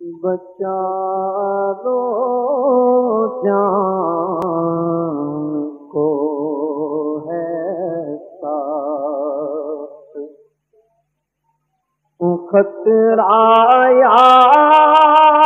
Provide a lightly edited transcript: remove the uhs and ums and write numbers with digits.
बचा लो जान को है साथ खतरा यार